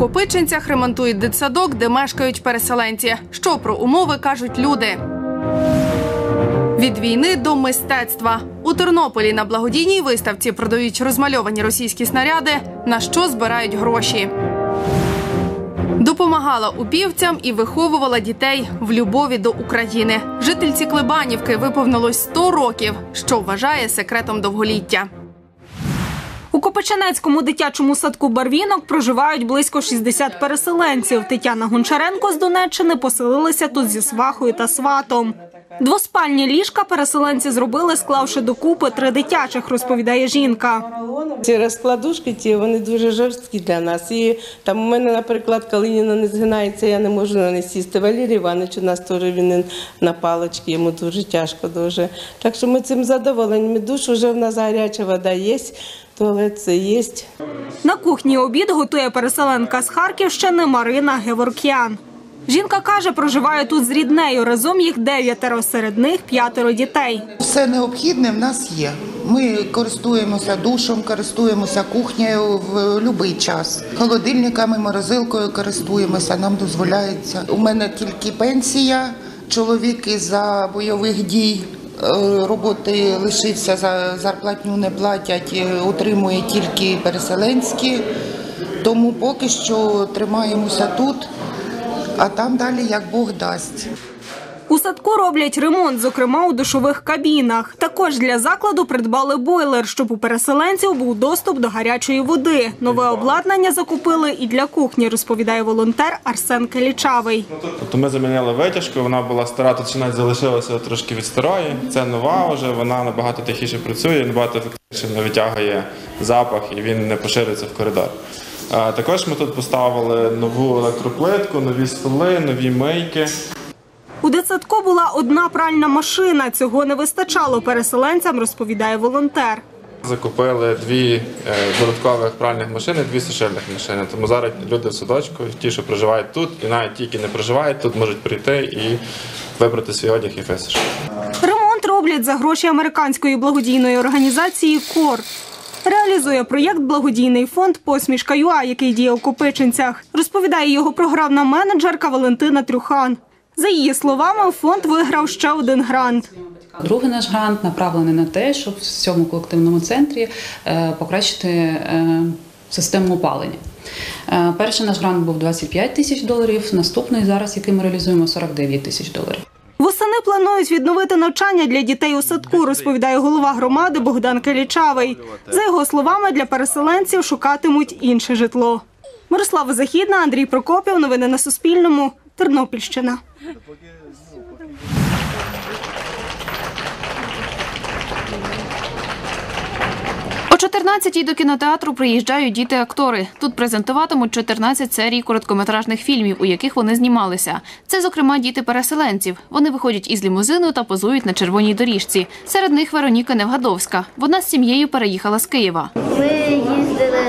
Копичинцях ремонтують дитсадок, де мешкають переселенці. Що про умови кажуть люди? Від війни до мистецтва. У Тернополі на благодійній виставці продають розмальовані російські снаряди, на що збирають гроші. Допомагала упівцям і виховувала дітей в любові до України. Жительці Клебанівки виповнилось 100 років, що вважає секретом довголіття. У Копичинецькому дитячому садку «Барвінок» проживають близько 60 переселенців. Тетяна Гончаренко з Донеччини поселилася тут зі свахою та сватом. Двоспальні ліжка переселенці зробили, склавши докупи 3 дитячих, розповідає жінка. Ці розкладушки, вони дуже жорсткі для нас. І там у мене, наприклад, Калиніна не згинається, я не можу на неї сісти. Валерій Іванович у нас теж він на паличці, йому дуже тяжко дуже. Так що ми цим задоволені. Душ вже в нас гаряча вода є, туалет це є. На кухні обід готує переселенка з Харківщини Марина Геворкян. Жінка каже, проживає тут з ріднею. Разом їх 9, серед них 5 дітей. Все необхідне в нас є. Ми користуємося душем, користуємося кухнею в будь-який час. Холодильниками, морозилкою користуємося, нам дозволяється. У мене тільки пенсія, чоловік із-за бойових дій. Роботи лишився, за зарплатню не платять, отримує тільки переселенські. Тому поки що тримаємося тут. А там далі, як Бог дасть. У садку роблять ремонт, зокрема у душових кабінах. Також для закладу придбали бойлер, щоб у переселенців був доступ до гарячої води. Нове обладнання закупили і для кухні, розповідає волонтер Арсен Келічавий. Тобто ми замінили витяжку, вона була стара, тут ще навіть залишилася трошки від старої. Це нова вже, вона набагато тихіше працює, набагато ефективніше не витягує запах і він не поширюється в коридор. Також ми тут поставили нову електроплитку, нові столи, нові мийки. У дитсадку була одна пральна машина. Цього не вистачало переселенцям, розповідає волонтер. Закупили 2 додаткових пральних машини, 2 сушильних машини. Тому зараз люди в садочку, ті, що проживають тут, і навіть ті, які не проживають тут, можуть прийти і вибрати свій одяг і висушити. Ремонт роблять за гроші американської благодійної організації «КОР». Реалізує проєкт благодійний фонд «Посмішка.ЮА», який діє у Копичинцях. Розповідає його програмна менеджерка Валентина Трюхан. За її словами, фонд виграв ще 1 грант. Другий наш грант направлений на те, щоб в цьому колективному центрі покращити систему опалення. Перший наш грант був $25 тисяч, наступний зараз, який ми реалізуємо, $49 тисяч. Восени планують відновити навчання для дітей у садку, розповідає голова громади Богдан Келічавий. За його словами, для переселенців шукатимуть інше житло. Мирослава Західна, Андрій Прокопів. Новини на Суспільному. Тернопільщина. О 14-й до кінотеатру приїжджають діти-актори. Тут презентуватимуть 14 серій короткометражних фільмів, у яких вони знімалися. Це, зокрема, діти переселенців. Вони виходять із лімузину та позують на червоній доріжці. Серед них Вероніка Невгадовська. Вона з сім'єю переїхала з Києва. Ми їздили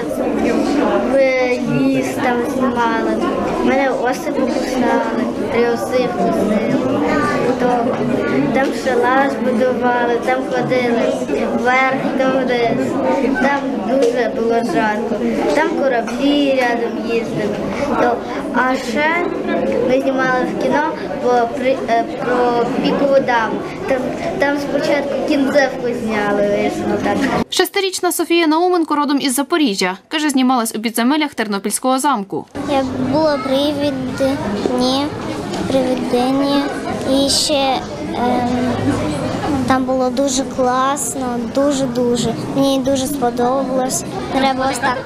в ліс, там знімали. Мене осипи писали, 3 оси вкусили. Там шалаш будували, там ходили вверх, там вниз. Там дуже було жарко. Там кораблі рядом їздили. А ще ми знімали в кіно про пікову даму. Там спочатку кінцевку зняли, вийшло так. 6-річна Софія Науменко родом із Запоріжжя. Каже, знімалась у підземеллях Тернопільського замку. Як було привидення, і ще там було дуже класно, дуже-дуже. Мені дуже сподобалось. Треба ось так.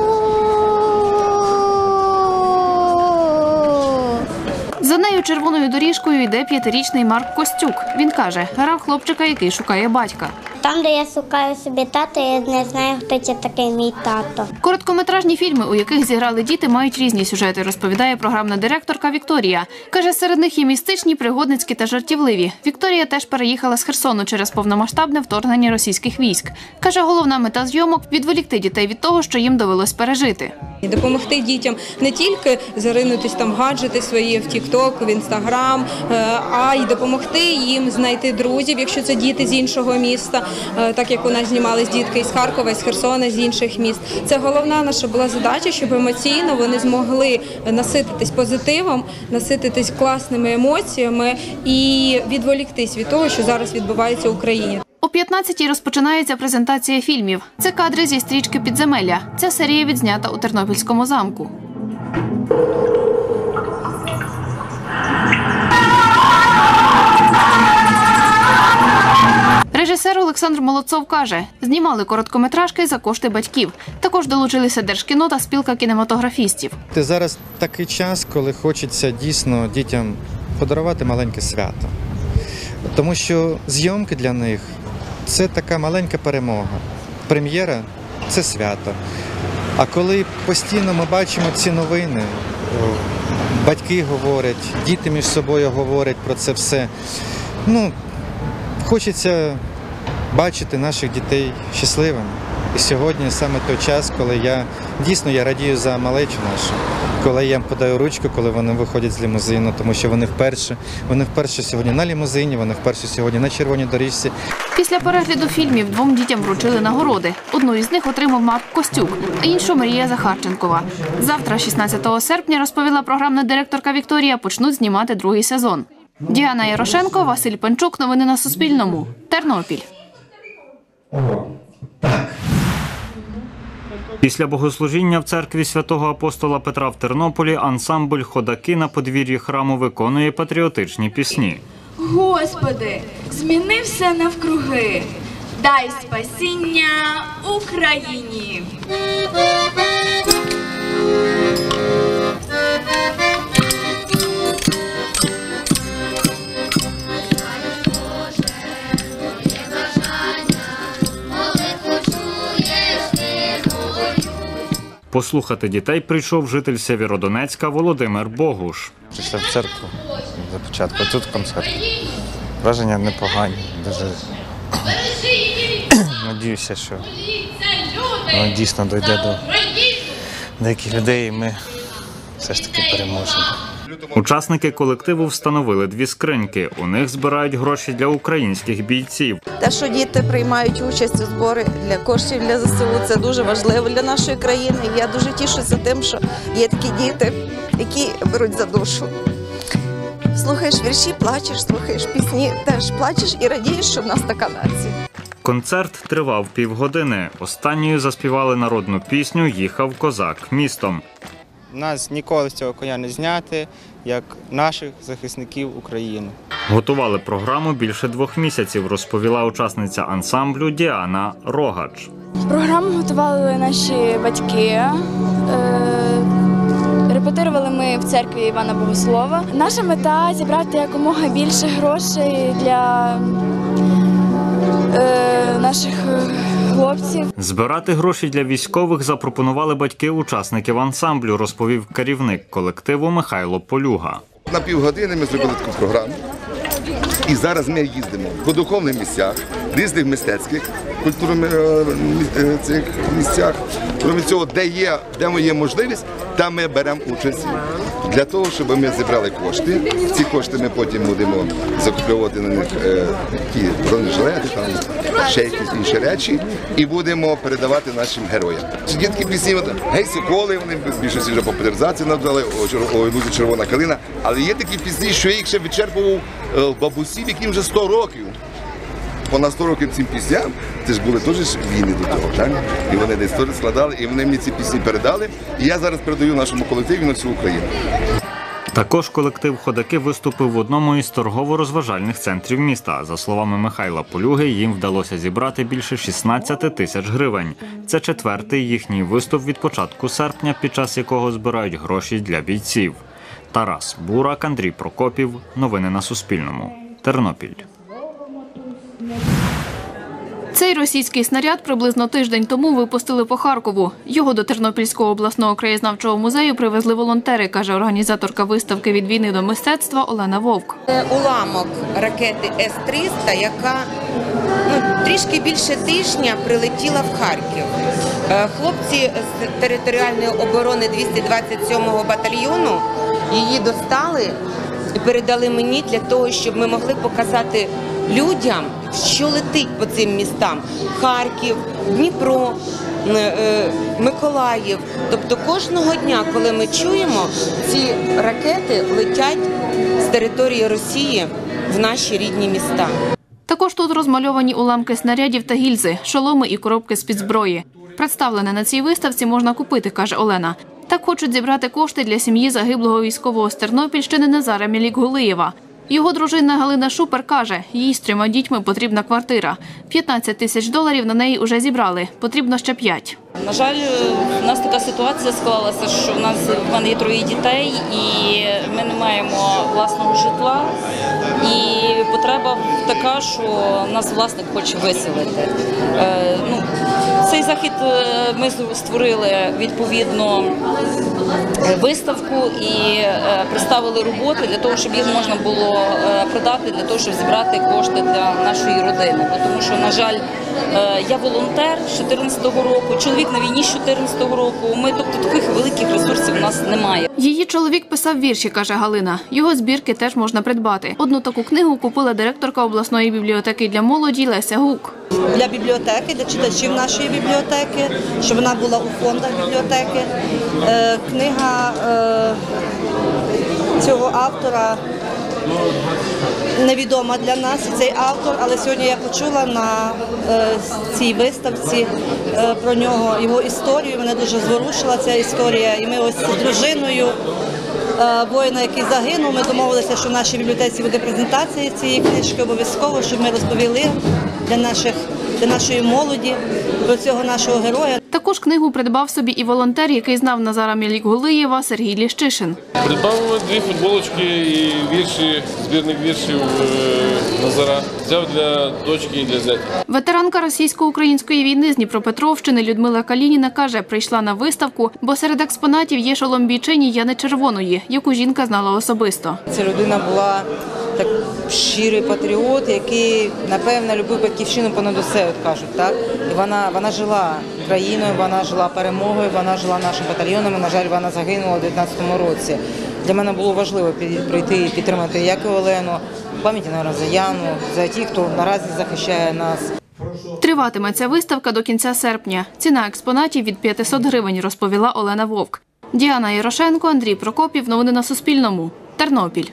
За нею червоною доріжкою йде 5-річний Марк Костюк. Він каже, грав хлопчика, який шукає батька. Там, де я шукаю собі тата, я не знаю, хто це такий мій тато. Короткометражні фільми, у яких зіграли діти, мають різні сюжети, розповідає програмна директорка Вікторія. Каже, серед них є містичні, пригодницькі та жартівливі. Вікторія теж переїхала з Херсону через повномасштабне вторгнення російських військ. Каже, головна мета зйомок – відволікти дітей від того, що їм довелось пережити. І допомогти дітям не тільки заринутись там в гаджети свої, в TikTok, в Instagram, а й допомогти їм знайти друзів, якщо це діти з іншого міста, так як у нас знімались дітки із Харкова, з Херсона, з інших міст. Це головна наша була задача, щоб емоційно вони змогли насититись позитивом, насититись класними емоціями і відволіктись від того, що зараз відбувається в Україні. О 15-й розпочинається презентація фільмів. Це кадри зі стрічки «Підземелля». Ця серія відзнята у Тернопільському замку. Режисер Олександр Молодцов каже, знімали короткометражки за кошти батьків. Також долучилися Держкіно та спілка кінематографістів. Зараз такий час, коли хочеться дійсно дітям подарувати маленьке свято. Тому що зйомки для них – це така маленька перемога. Прем'єра – це свято. А коли постійно ми бачимо ці новини, батьки говорять, діти між собою говорять про це все, хочеться бачити наших дітей щасливими. І сьогодні саме той час, коли я радію за малечу нашу, коли я їм подаю ручку, коли вони виходять з лімузину, тому що вони вперше сьогодні на лімузині, вони вперше сьогодні на червоній доріжці. Після перегляду фільмів 2 дітям вручили нагороди. Одну із них отримав Марк Костюк, а іншу Марія Захарченкова. Завтра, 16 серпня, розповіла програмна директорка Вікторія, почнуть знімати 2-й сезон. Діана Ярошенко, Василь Панчук. Новини на Суспільному. Тернопіль. Після богослужіння в церкві святого апостола Петра в Тернополі ансамбль «Ходаки» на подвір'ї храму виконує патріотичні пісні. Господи, зміни все навкруги, дай спасіння Україні. Послухати дітей прийшов житель Сєвєродонецька Володимир Богуш. Прийшли в церкву за початку, а тут концерт. Враження непогані, дуже надіюся, що воно дійсно дійде до деяких людей і ми все ж таки переможемо. Учасники колективу встановили 2 скриньки. У них збирають гроші для українських бійців. Те, що діти приймають участь у зборі для коштів для ЗСУ, це дуже важливо для нашої країни. І я дуже тішуся тим, що є такі діти, які беруть за душу. Слухаєш вірші, плачеш, слухаєш пісні, теж плачеш і радієш, що в нас така нація. Концерт тривав півгодини. Останньою заспівали народну пісню «Їхав козак містом». Нас ніколи з цього коня не зняти, як наших захисників України. Готували програму більше 2 місяців, розповіла учасниця ансамблю Діана Рогач. Програму готували наші батьки. Репетирували ми в церкві Івана Богослова. Наша мета – зібрати якомога більше грошей для наших хлопців. Збирати гроші для військових запропонували батьки учасників ансамблю, розповів керівник колективу Михайло Полюга. На півгодини ми зробили таку програму. І зараз ми їздимо по духовних місцях, різних мистецьких культурних цих місцях. Крім цього, де є можливість, там ми беремо участь для того, щоб ми зібрали кошти. Ці кошти ми потім будемо закуповувати на них ті бронежилети, ще якісь інші речі, і будемо передавати нашим героям. Є такі пісні, «Гей, соколи», вони більшості вже популяризації надали, «Ой, лузі червона калина», але є такі пісні, що я їх ще відчерпував бабусів, яким вже 100 років. Понад 100 років цим пісням, це ж були теж війни до того, так? І вони десь теж складали, і вони мені ці пісні передали. І я зараз передаю нашому колективі на всю Україну. Також колектив «Ходаки» виступив в одному із торгово-розважальних центрів міста. За словами Михайла Полюги, їм вдалося зібрати більше 16 тисяч гривень. Це 4-й їхній виступ від початку серпня, під час якого збирають гроші для бійців. Тарас Бурак, Андрій Прокопів. Новини на Суспільному. Тернопіль. Цей російський снаряд приблизно тиждень тому випустили по Харкову. Його до Тернопільського обласного краєзнавчого музею привезли волонтери, каже організаторка виставки «Від війни до мистецтва» Олена Вовк. Це уламок ракети С-300, яка трішки більше тижня прилетіла в Харків. Хлопці з територіальної оборони 227-го батальйону її достали і передали мені для того, щоб ми могли показати людям, що летить по цим містам. Харків, Дніпро, Миколаїв. Тобто кожного дня, коли ми чуємо, ці ракети летять з території Росії в наші рідні міста. Також тут розмальовані уламки снарядів та гільзи, шоломи і коробки з-під зброї. Представлене на цій виставці можна купити, каже Олена. Так хочуть зібрати кошти для сім'ї загиблого військового з Тернопільщини Назара Мілік-Гулиєва. Його дружина Галина Шупер каже, їй з 3 дітьми потрібна квартира. $15 тисяч на неї вже зібрали, потрібно ще 5. На жаль, у нас така ситуація склалася, що в мене є 3 дітей і ми не маємо власного житла. І потреба така, що нас власник хоче виселити. Цей захід ми створили відповідно виставку і представили роботи для того, щоб їх можна було продати, для того, щоб зібрати кошти для нашої родини. Тому що, на жаль, я волонтер з 2014 року, чоловік на війні з 2014 року. Тобто таких великих ресурсів у нас немає. Її чоловік писав вірші, каже Галина. Його збірки теж можна придбати. Одну таку книгу купила директорка обласної бібліотеки для молоді Леся Гук. Для бібліотеки, для читачів нашої бібліотеки, щоб вона була у фондах бібліотеки. Книга цього автора невідома для нас, цей автор, але сьогодні я почула на цій виставці про нього, його історію. Мене дуже зворушила ця історія. І ми ось з дружиною воїна, який загинув, ми домовилися, що в нашій бібліотеці буде презентація цієї книжки обов'язково, щоб ми розповіли для нашої молоді про цього нашого героя. Також книгу придбав собі і волонтер, який знав Назара Мілік-Гулиєва, Сергій Ліщишин. Придбав 2 футболочки і вірші, збірник віршів Назара. Взяв для дочки і для зятя. Ветеранка російсько-української війни з Дніпропетровщини Людмила Калініна каже, прийшла на виставку, бо серед експонатів є шолом бійчині Яни Червоної, яку жінка знала особисто. Ця людина була так щирий патріот, який, напевно, любив батьківщину понад усе, от кажуть, так? І вона жила країною, вона жила перемогою, вона жила нашим батальйоном, і, на жаль, вона загинула у 2019 році. Для мене було важливо прийти і підтримати як і Олену, пам'яті, мабуть, за Яну, за ті, хто наразі захищає нас. Триватиме ця виставка до кінця серпня. Ціна експонатів від 500 гривень, розповіла Олена Вовк. Діана Ярошенко, Андрій Прокопів. Новини на Суспільному. Тернопіль.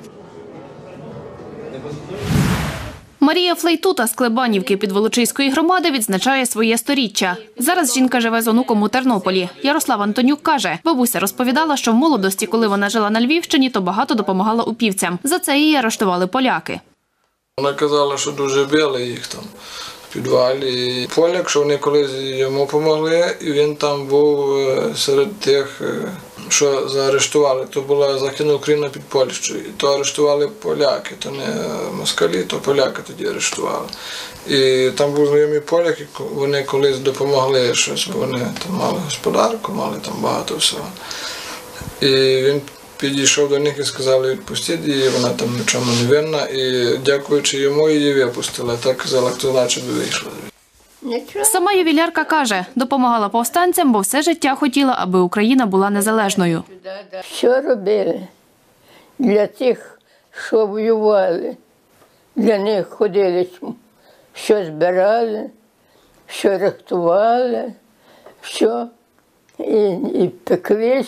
Марія Флейтута з Клебанівки Підволочиської громади відзначає своє 100-річчя. Зараз жінка живе з онуком у Тернополі. Ярослав Антонюк каже, бабуся розповідала, що в молодості, коли вона жила на Львівщині, то багато допомагала упівцям. За це її арештували поляки. Вона казала, що дуже били їх там в підвалі. Поляк, що вони колись йому допомогли, і він там був серед тих, що заарештували. То була Західна Україна під Польщею. То арештували поляки, то не москалі, то поляки тоді арештували. І там був знайомий поляк, вони колись допомогли щось, вони там мали господарку, мали там багато всього. І він підійшов до них і сказали, відпустіть її, вона там нічому не винна. І дякуючи йому, її випустили. Так казала, хто наче би вийшла. Сама ювілярка каже, допомагала повстанцям, бо все життя хотіла, аби Україна була незалежною. Що робили для тих, що воювали? Для них ходили, що збирали, що рихтували, що і пекли,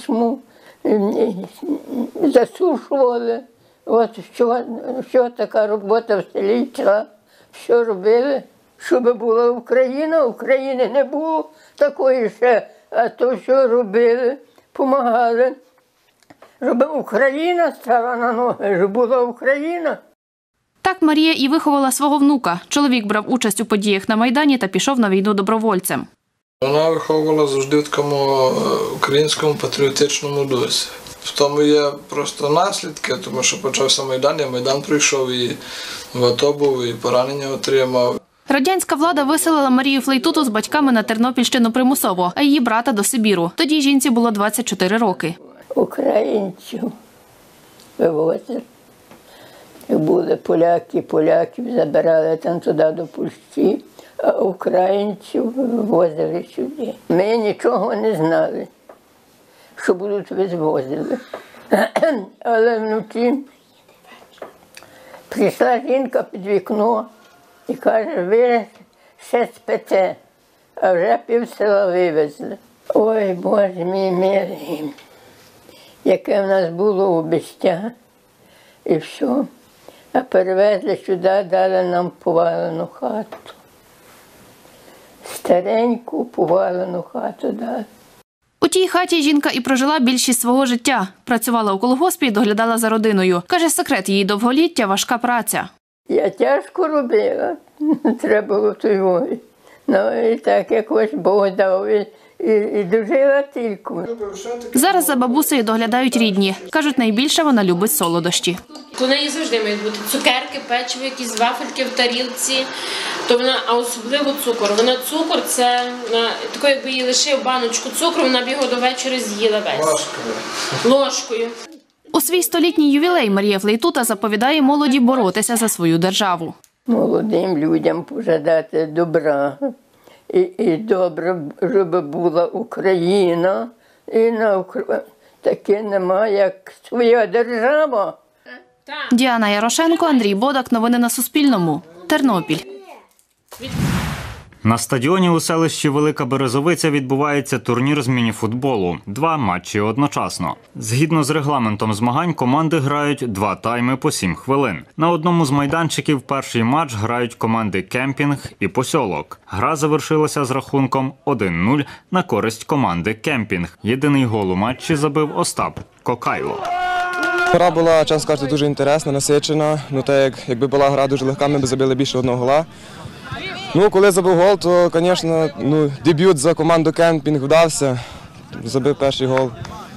засушували. От що така робота в селі йшла. Що робили? Щоб була Україна, України не було такої ще, а то, що робили, допомагали, щоб Україна стала на ноги, щоб була Україна. Так Марія і виховала свого внука. Чоловік брав участь у подіях на Майдані та пішов на війну добровольцем. Вона виховувала завжди в такому українському патріотичному дусі. В тому є просто наслідки, тому що почався Майдан, я Майдан пройшов, і в АТО був, і поранення отримав. Радянська влада виселила Марію Флейтуту з батьками на Тернопільщину примусово, а її брата до Сибіру. Тоді жінці було 24 роки. Українців вивозили. Були поляків забирали там туди до Польщі, а українців вивозили сюди. Ми нічого не знали, що будуть вивозили. Але вночі прийшла жінка під вікно, І каже, ви ще спите, а вже пів села вивезли. Ой, Боже мій милий, яке в нас було обіця, і все. А перевезли сюди, дали нам повалену хату. Стареньку повалену хату дали. У тій хаті жінка і прожила більшість свого життя. Працювала у колгоспі і доглядала за родиною. Каже, секрет її довголіття – важка праця. Я тяжко робила, треба було того. Ну і так якось Бог дав і дожила тільки. Зараз за бабусею доглядають рідні. Кажуть, найбільше вона любить солодощі. У неї завжди мають бути цукерки, печиво, якісь вафельки в тарілці, а особливо цукор. Вона цукор, це тако, якби їй лишив баночку цукру, вона б його до вечора з'їла весь. Ложкою. У свій столітній ювілей Марія Флейтута заповідає молоді боротися за свою державу. Молодим людям пожадати добра. І добре, щоб була Україна. І таке немає, як своя держава. Діана Ярошенко, Андрій Бодак. Новини на Суспільному. Тернопіль. На стадіоні у селищі Велика Березовиця відбувається турнір з мініфутболу. 2 матчі одночасно. Згідно з регламентом змагань, команди грають 2 тайми по 7 хвилин. На одному з майданчиків перший матч грають команди «Кемпінг» і «Посьолок». Гра завершилася з рахунком 1-0 на користь команди «Кемпінг». Єдиний гол у матчі забив Остап Кокайло. Гра була, чесно кажучи, дуже інтересна, насичена. Якби була гра дуже легка, ми б забили більше 1 гола. Коли забив гол, то, звісно, дебют за команду «Кемпінг» вдався. Забив перший гол.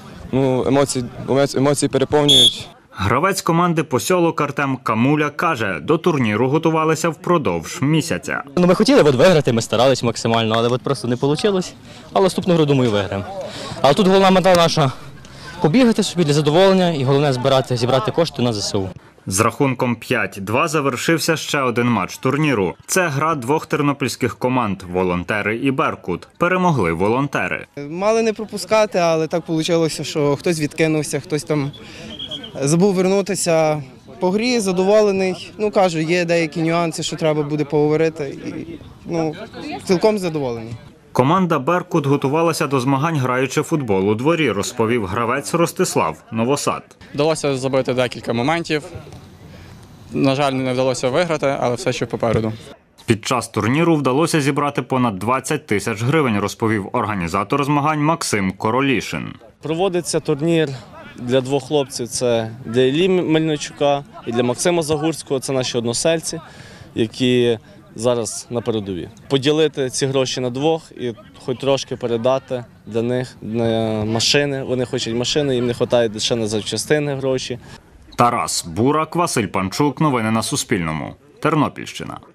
Емоції переповнюють. Гравець команди «Посьолок» Артем Камуля каже, до турніру готувалися впродовж місяця. Ми хотіли виграти, ми старались максимально, але просто не вийшло. Але наступну гру, думаю, виграємо. Але тут головна мета наша – побігати собі для задоволення і головне зібрати кошти на ЗСУ. З рахунком 5-2 завершився ще один матч турніру. Це гра 2 тернопільських команд – «Волонтери» і «Беркут». Перемогли волонтери. Мали не пропускати, але так вийшло, що хтось відкинувся, хтось там забув вернутися. По грі задоволений. Кажу, є деякі нюанси, що треба буде поговорити. Цілком задоволений. Команда «Беркут» готувалася до змагань, граючи футбол у дворі, розповів гравець Ростислав Новосад. Вдалося забити декілька моментів. На жаль, не вдалося виграти, але все ще попереду. Під час турніру вдалося зібрати понад 20 тисяч гривень, розповів організатор змагань Максим Королішин. Проводиться турнір для 2 хлопців. Це для Іллі Мельничука і для Максима Загурського. Це наші односельці, які зараз на передовій. Поділити ці гроші на 2 і хоч трошки передати для них на машини. Вони хочуть машини, їм не вистачає ще на запчастини гроші. Тарас Бурак, Василь Панчук. Новини на Суспільному. Тернопільщина.